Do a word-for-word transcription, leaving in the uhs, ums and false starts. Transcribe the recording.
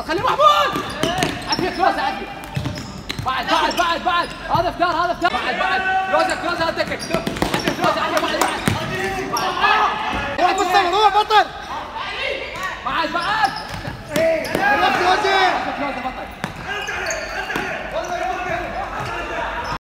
خلي محمود عافيه كلوزه عافيه بعد بعد بعد بعد هذا فتار هذا فتار بعد بعد كلوزه كلوزه هدكك عافيه كلوزه عافيه بعد بعد روح بالصبر روح بطل